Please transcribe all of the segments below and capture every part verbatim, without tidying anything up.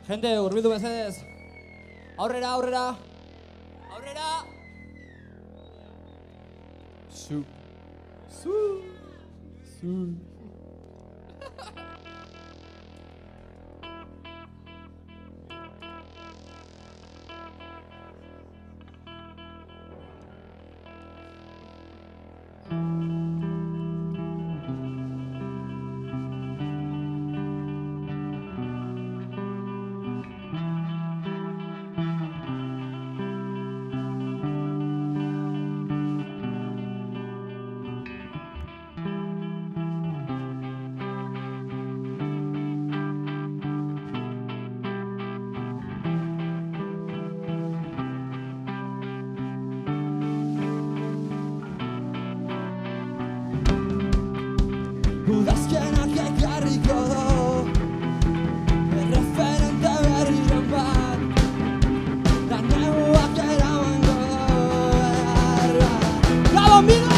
Gente, hurbildu mesedez. Aurrera, aurrera. Aurrera. Zu. Zu. Zu. Udazkenak ekarriko du erreferente berriren bat, da neguak eramango erra. Bravo, Mino!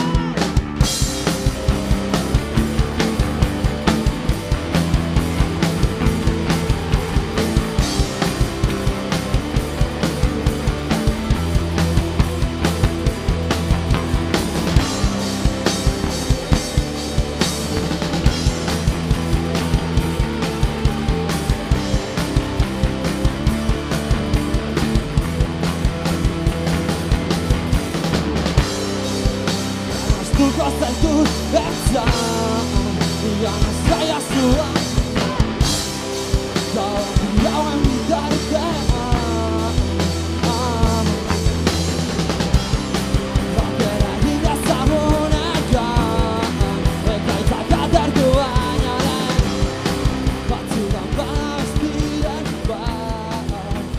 Tuko zaitut etza, ian ez daia zua, gauen bitartean. Bakera egin dezagun ekan, ekaitzak atertu baina lehen, batzutan bada ez diren bat.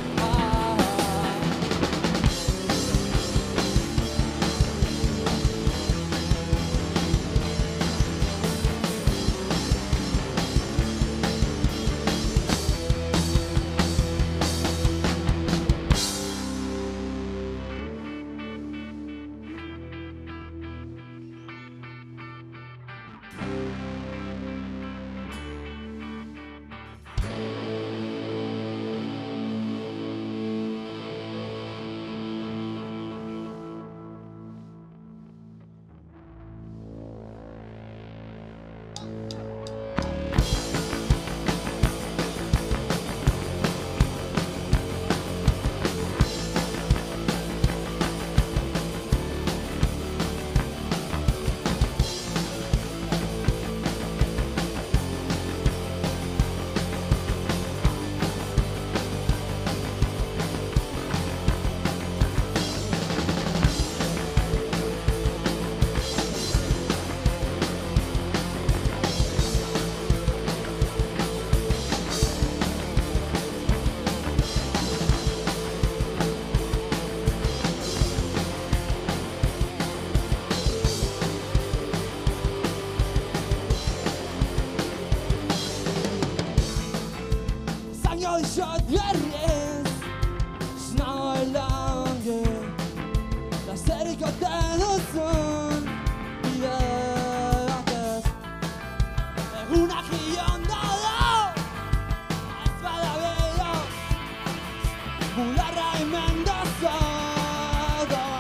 Shot berriz, snagoela onge, da zerik ote duzun bide batez. Egunak ion daude, ez bada bideo, bularra hemen dozo doa.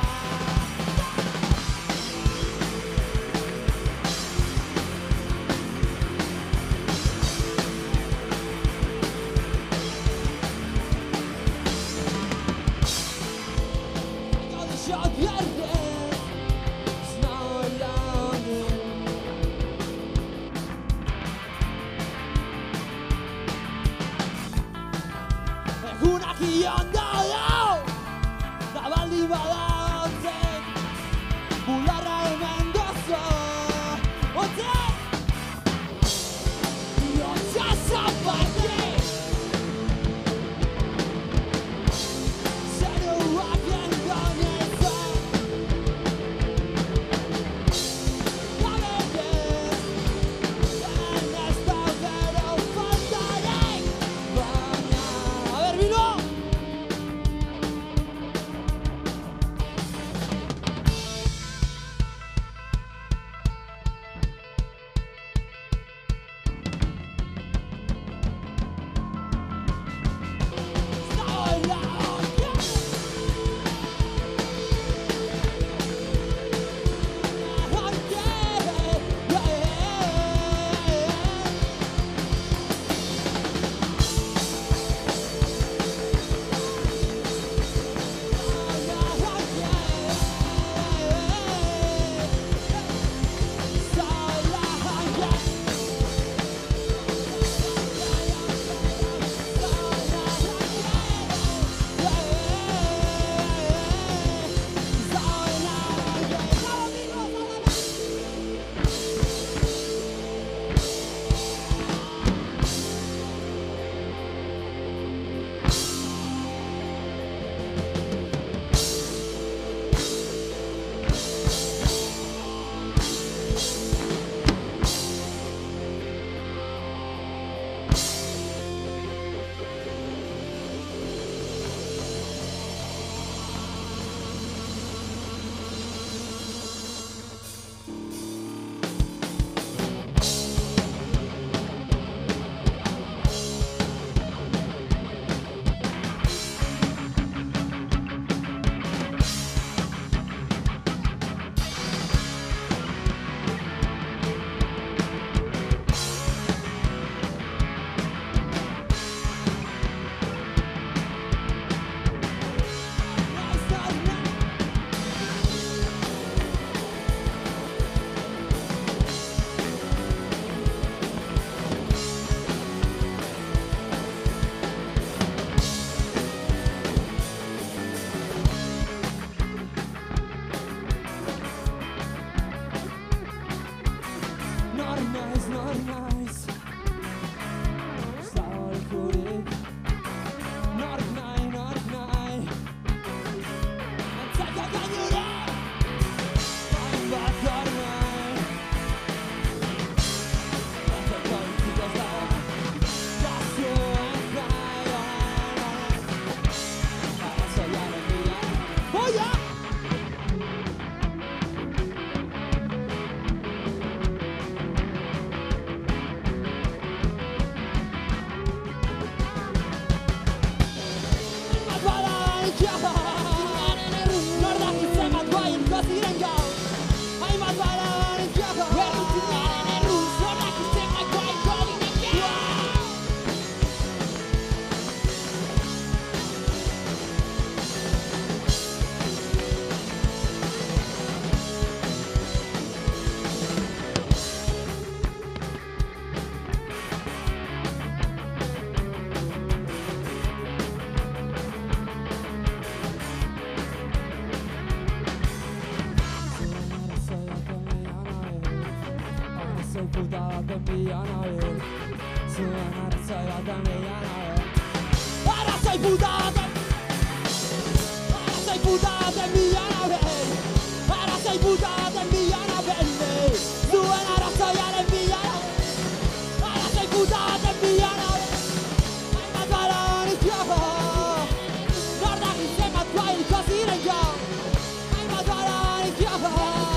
Shot berriz, snagoela onge, egunak ion daude, da baldin bada ontzen, bularra hemen dozo, ontzen! Iotza zapatik, zeruak engainezak, gabekez, hemen ez da gero faltarik, baina... A ver, Bino! puta baten bila nabil zuen arrazoi baten bila nabil Arrazoi puta baten Arrazoi puta baten bila nabil Arrazoi puta baten bila nabil zuen arrazoiaren bila nabil Arrazoi puta baten bila nabil hainbat bala honik joko nordak zenbat guairiko ziren jo hainbat bala honik joko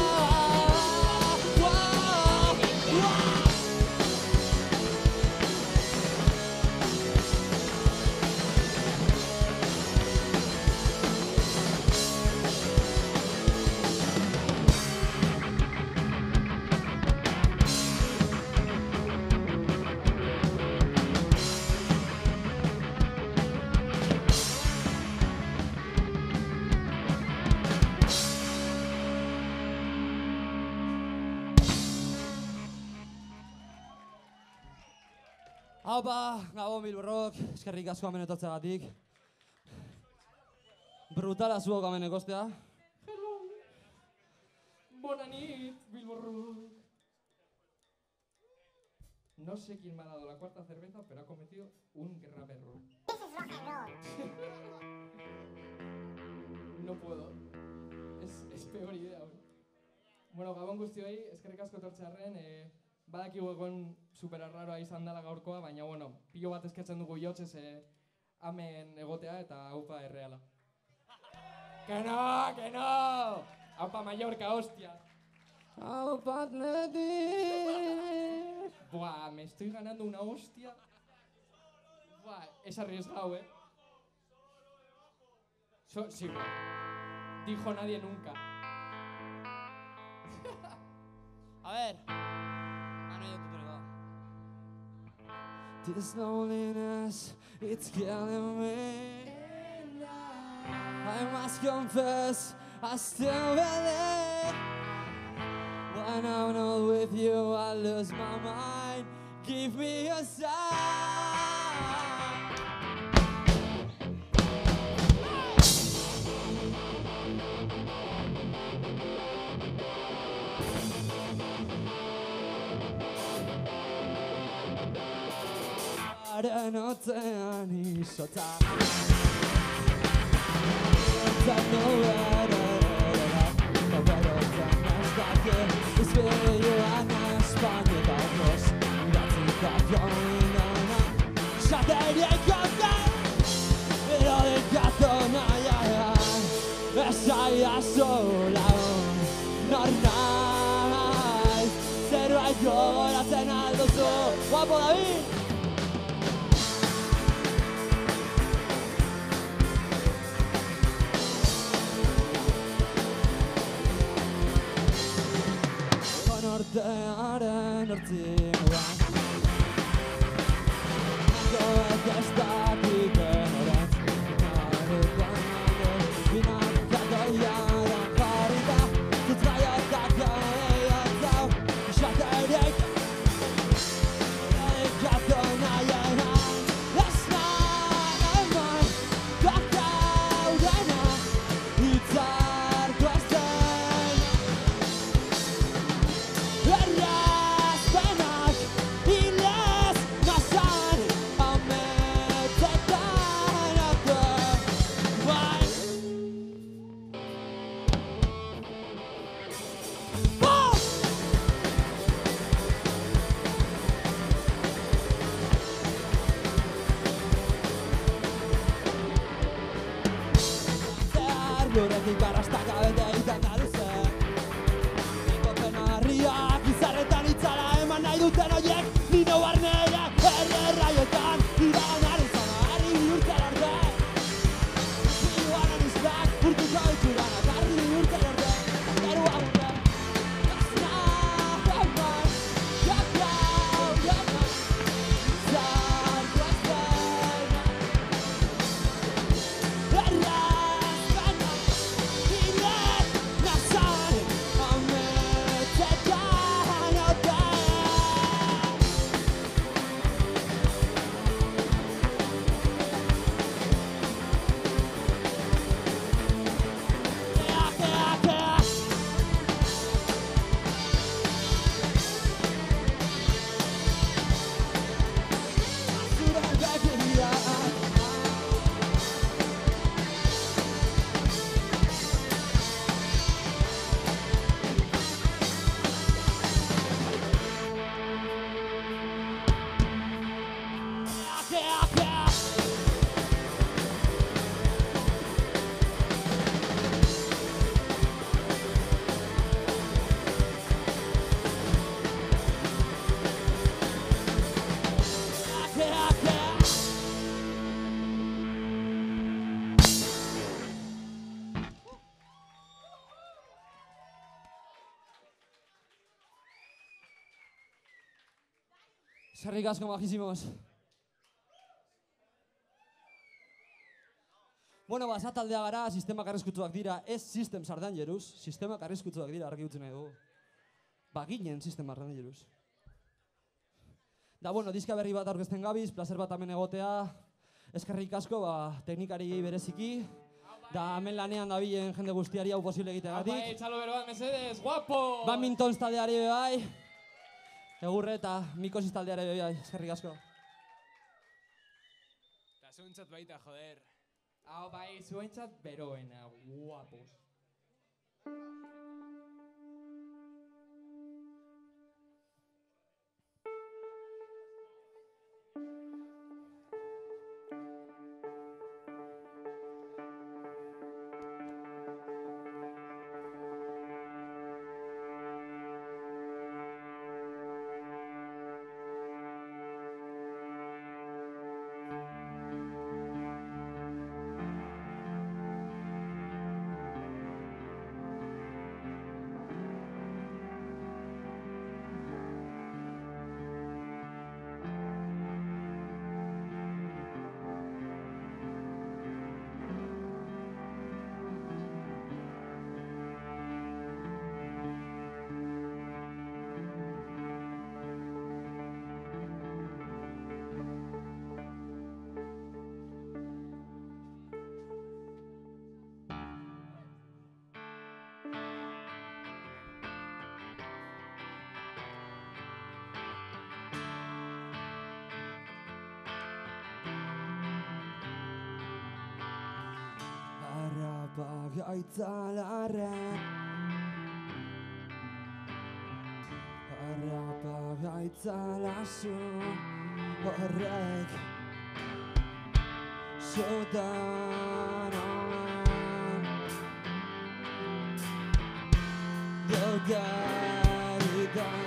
Haupa, Gabon Bilborrok, eskerrik asko hemen etortzeagatik. Brutala zuok hemen ekostea. Hello. Bona nit, Bilborrok. No sé quién me ha dado la cuarta cerveza, pero ha cometido un grave error. No puedo. Es, es peor idea aún. Bueno, Gabon guztioi, eskerrik asko etortzearren, eh, badakigu egon superarraroa izan dela gaurkoa, baina bueno, pilo bat esketzen dugu jotzez eh, hemen egotea eta haupa erreala. Que no, que no! Haupa Mallorca, hostia. Haupa Athletic. Buah, me estoy ganando una hostia. Buah, es arriesgado, eh. So, sí, dijo nadie nunca. A ver. Ah, no, yo tú pero va. This loneliness, it's killing me. I must confess, I still believe. When I'm not with you, I lose my mind. Give me a sign. Haren otean izota That nowhere Nowhere otean neskake Izbide joan Espainietakoz Iratzikako inona Xaterieko zen Irodikatu nahiagan Esaia zolagun Nor naiz Zerbait gogoratzen alduzu Guapo David! Nortearen hortzimuan Nagoek ez dakik enorantz Nagoetan nago Binakako jaran jarrita Zutzaiotako eiotzau Xaterik Dedikatu nahiean Ez nahi eman Dakaudena Itzarko ez dena Errazpenak hilez nazan ametzetan arte bai BOOM! Zehar luretik arrastaka bete egiten da luze Harriak izarretan itzala eman nahi duten oiek Nino barnera erraioetan Iragan arizana harri bihurtzen arte Zioan aniztak urtuko dituran Harri bihurtzen arte Geru agurre Eskerrik asko, majísimos. Bueno, basa taldea gara, sistemak arriskutsuak dira, ez Systems Dangerous, sistemak arriskutsuak dira, argi utzi nahi dugu. Baginen sistemak Dangerous. Da, bueno, diska berri bat aurkezten gabiz, placer bat hemen egotea, eskerrik asko, ba, teknikari bereziki, da hemen lanean dabilen jende guztiari hau posible egiteagatik. Bai, txalo bero bat, mesedes, guapo! Badmintons taldeari be bai, egurre eta mikosis taldeari be bai, eskerrik asko. Eta zuntzat baita, joder. Hau bai, zuentzat beroena, guapos. Harrapagaitzalaren Harrapagaitzalazu horrek Sotan omen Dodaritan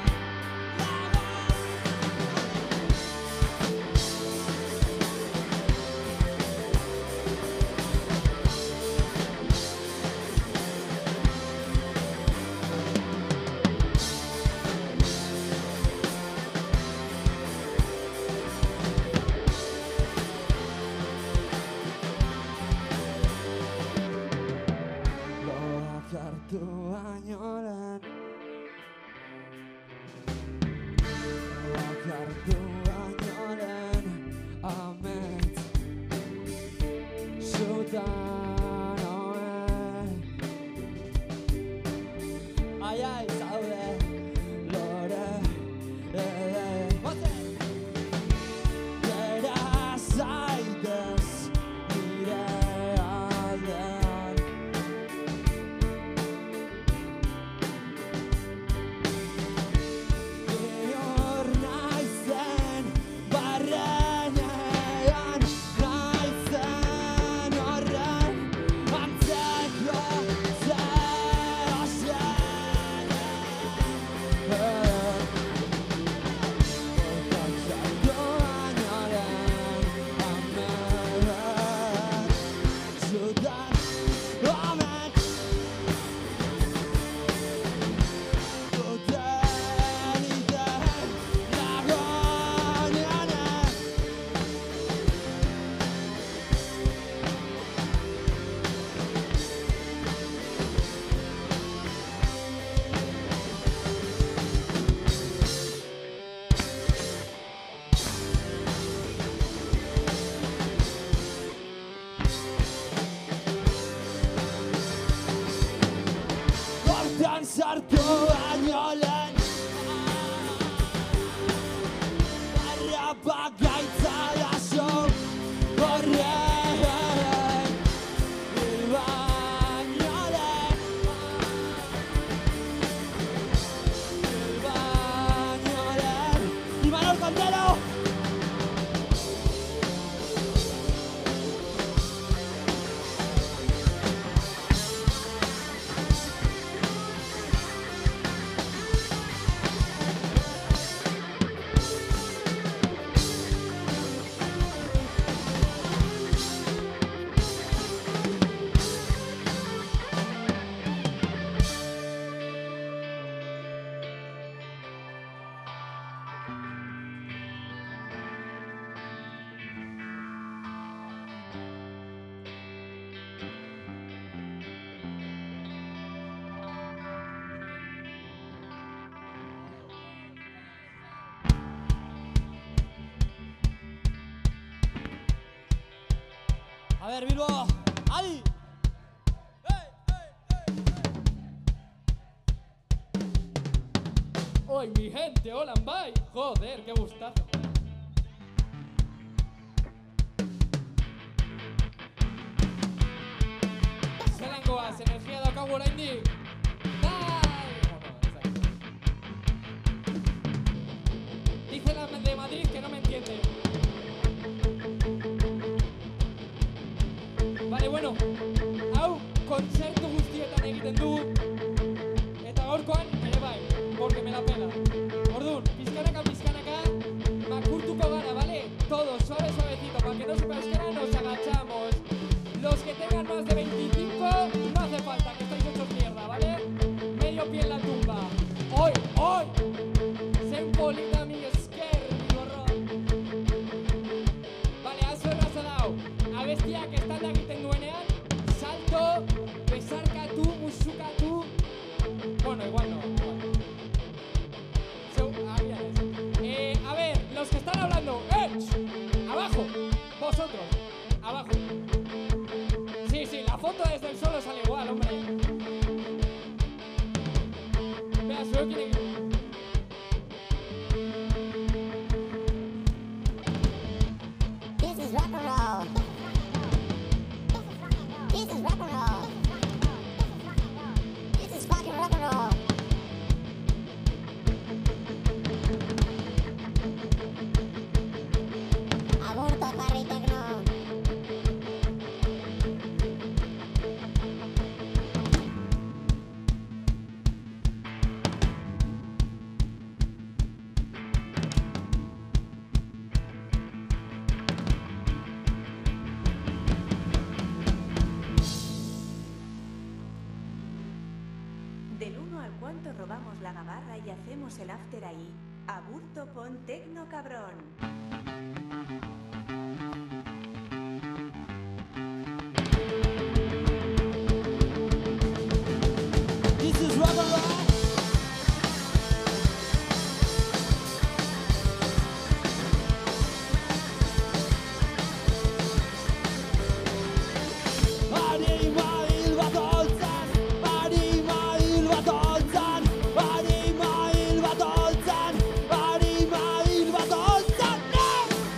Ai, ai, zaude, lore, ere, Gera zaitez nire aldean Inor naizen barrenean Naizen horren antzeko sartu baino lehen Harrapagaitzalazu horrek Hil baino lehen Hil baino lehen Imanol Cantero A ver, Bilbo, ¡Adi! ¡Hoy, mi gente! ¡Hola, bye! ¡Joder, qué gustazo! Zelangoaz, energia daukagu oraindik! Dice la de Madrid que no me entiende. Vale, bueno, hau kontzertu guztietan egiten du eta gaurkoan ere bai, porque me la pela. Orduan, pizkanaka, pizkanaka, makurtuko gara, ¿vale? Todos, suave, suavecito, para que no sepa euskera nos agachamos. Los que tengan más de veinticinco, no hace falta, que estáis hechos mierda, ¿vale? Medio pie en la tumba. Hoy, hoy, zen polita mi esker, mi gorrón. Vale, azo erraza dau. Abestiak estanda egiten duenean, salto, besarkatu, musukatu. Bueno, igual no. Igual. Seu, agian ez. Eh, a ver, los que están hablando, ¡eh! Abajo, vosotros, abajo. Sí, sí, la foto desde el suelo sale igual, hombre. Vea, solo quiere que... This is rock and roll. This is rock and roll. This is fucking rock and roll. Aborto, Harry Tecno. Del uno al cuánto robamos la gabarra y hacemos el after ahí. Aburto, pon tecno, cabrón. This is rock and roll. Anima hil bat holtzan, anima hil bat holtzan, anima hil bat holtzan, anima hil bat holtzan, no!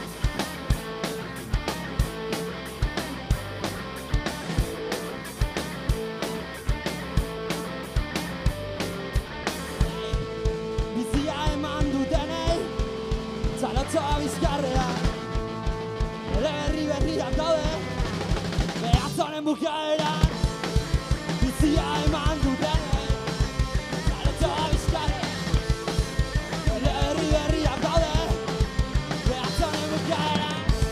Bizia eman dutenei, txalotxoa bizkarrean, ere berri berriak daude, behatzonen bukaeran, bizia eman dutenei, txalotxoa bizkarrean, ere berri berriak daude, behatzonen bukaeran.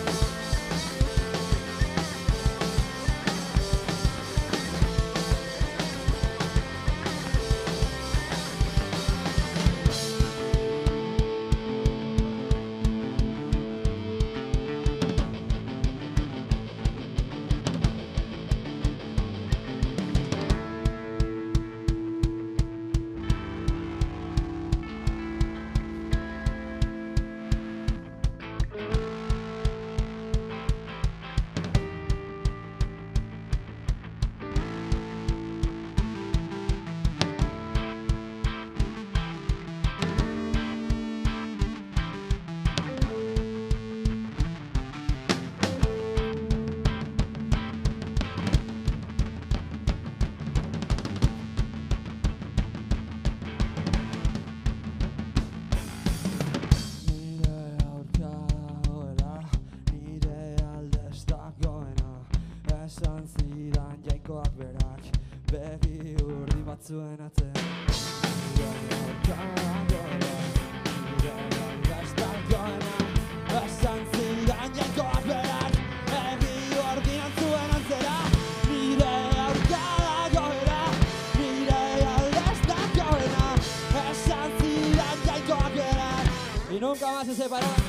Nire aurka dagoela, nire alde ez dagoena, esan zidan jainkoak berak, begi urdi batzuen atzean. Nire aurka dagoela, nire alde ez dagoena, esan zidan jainkoak berak, begi urdi batzuen atzera. Nire aurka dagoela, nire alde ez dagoena, esan zidan jainkoak berak. Y nunca más se separaron.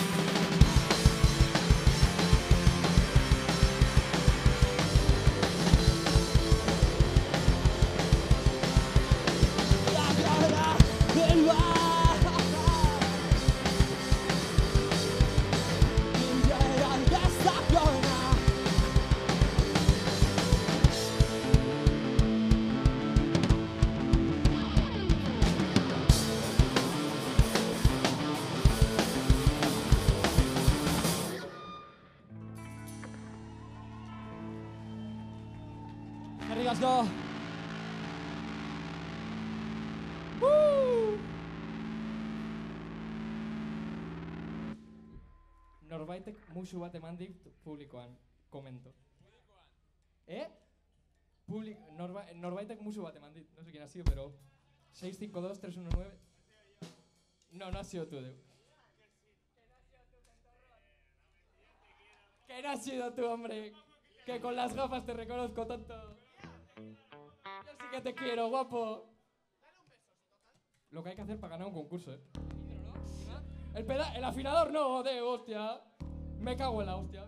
La cara del bar. Mira el de esta corona. asko. Woo! Norbaitek musu bat eman dit publikoan, komento. Eh? Public, norba, norbaitek musu bat eman dit, no sé quién ha sido, pero seis cinco dos tres uno nueve. No, no has sido tú, Deu. Que no has sido tú, hombre. Que con las gafas te reconozco tanto. Yo sí que te quiero, guapo. Lo que hay que hacer para ganar un concurso, eh. El, peda el afinador no, Deu, hostia. Me cago en la hostia.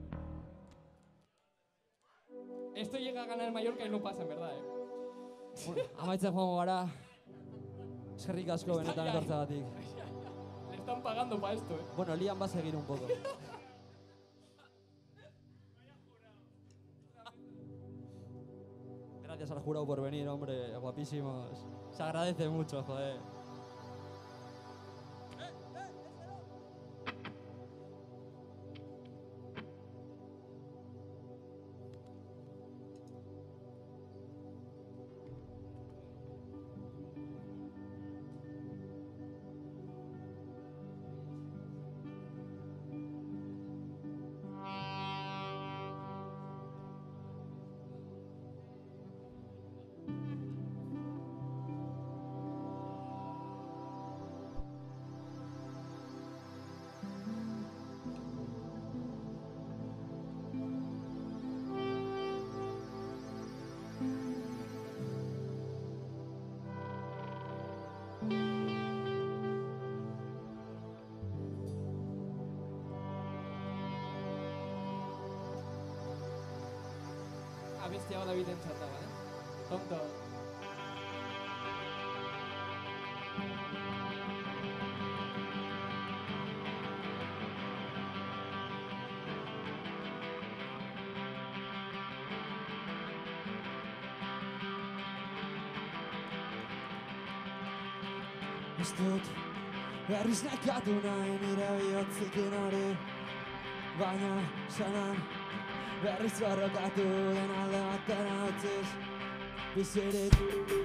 Esto llega a ganar el Mallorca y no pasa, en verdad, eh. Amaitzen joango gara. Eskerrik asko benetan etortzagatik. Le están pagando para esto, eh. Bueno, Liam va a seguir un poco. Gracias al jurado por venir, hombre, guapísimos. Se agradece mucho, joder. Habéis tirado David en chata, ¿vale? Tonto. Ez dut berriz nekatu nahi nire bihotzekin hori, baina sanan berriz borrokatu den alde batera utziz bizirik.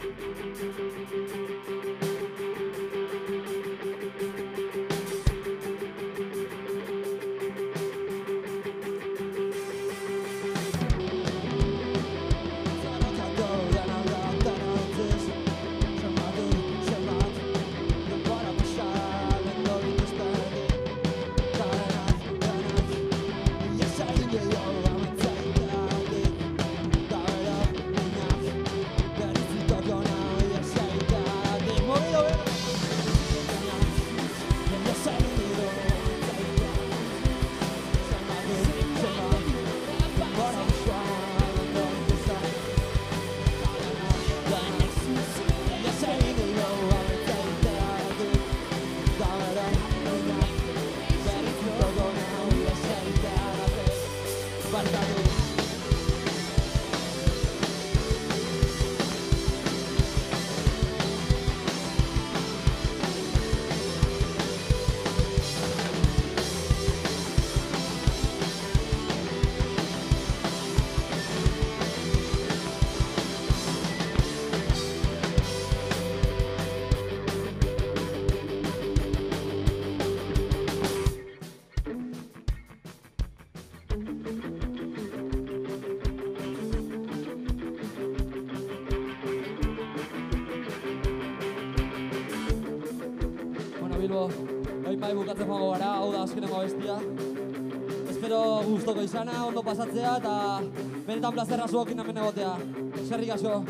Bilbo, oin bai bukatzen joango gara, hau da azkenengo abestia. Espero gustoko izana, ondo pasatzea eta benetan plazerra zuokin hemen egotea. Eskerrik asko.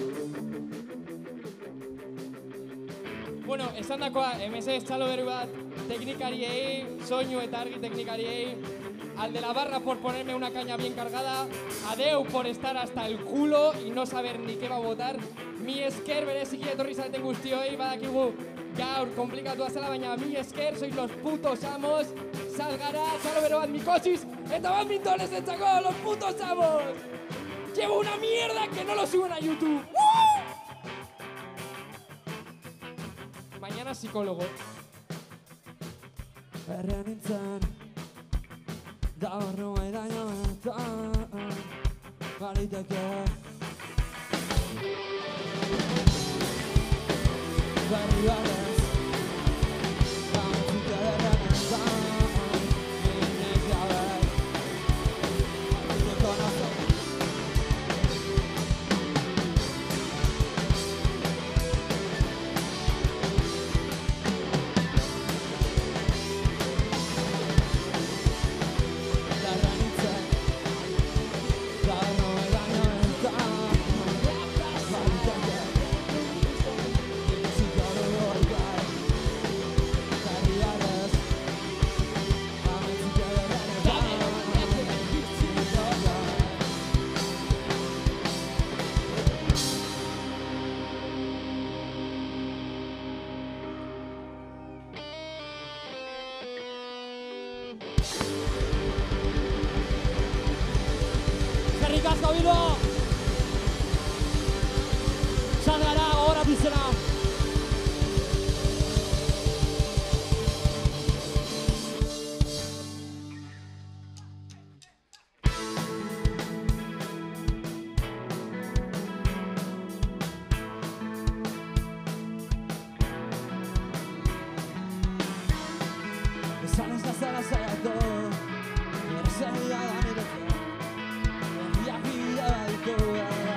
Bueno, esan dakoa, emesez txalo beru bat, teknikariei, soinu eta argi teknikariei, al de la barra por ponerme una caña bien cargada, a Deu por estar hasta el culo y no saber ni qué va a votar, mi esker bereziki etorri zareten guztioi, badakigu gaur komplikatua zela, baina mi esker, sois los putos amos, salgara, txalo beru bat mikosiz, eta badmintones entzako, los putos amos! Llevo una mierda que no lo suben a YouTube. ¡Uh! Mañana psicólogo. Herrian nintzen, da barru maidaino eta baliteke Eskerrik asko Bilbo! San gara, gogoratu izena! Esan ez da zela zaiatu, errezeia da niretzea. Egiak bide baditu,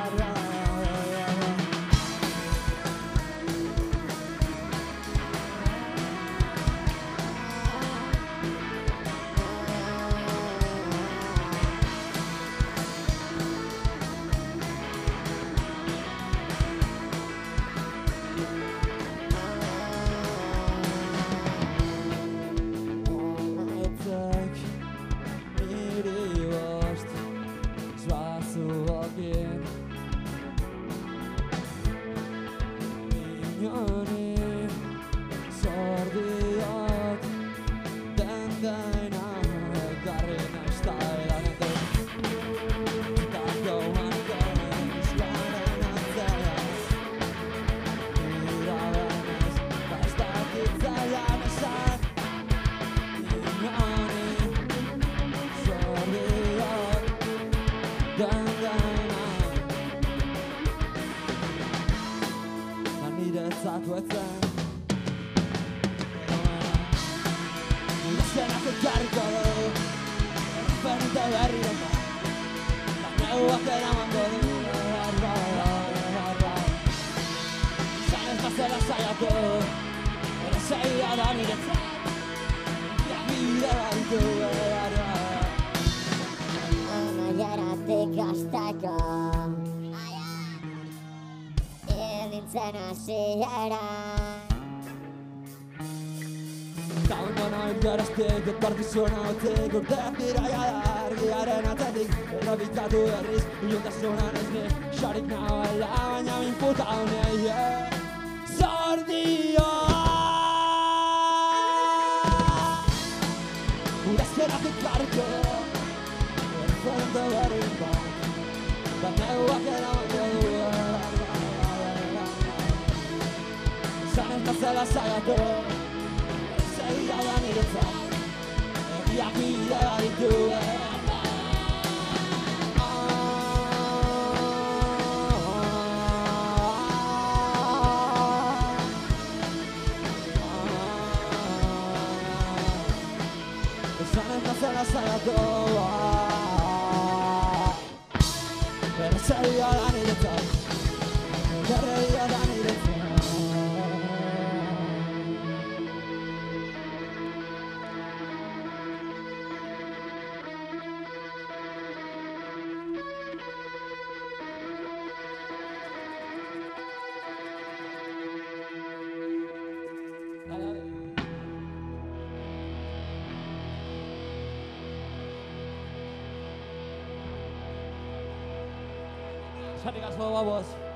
niretzako etzen Izenak ekarriko du Erreferente berri dut Neuak eramango du Izan ez bazela saiatu Errezeia da niretzat Bide baditu Anaiaratik hasteko Nintzen hasiera Taungo nahi garaztik, etorkizuna hotik Urtean dira jada argiaren atzetik Errobikatu berriz, iluntasuna nesne Xorik nagoela, baina minputa honei Zordio Urazkenak ekarriko Erreferente berri bat Bat neuak eramango du Izan ez bazela saiatu Errezeia da niretzat Egiak bide baditu Izan ez bazela saiatu Errezeia da niretzat Errezeia da niretzat Eskerrik asko, babos.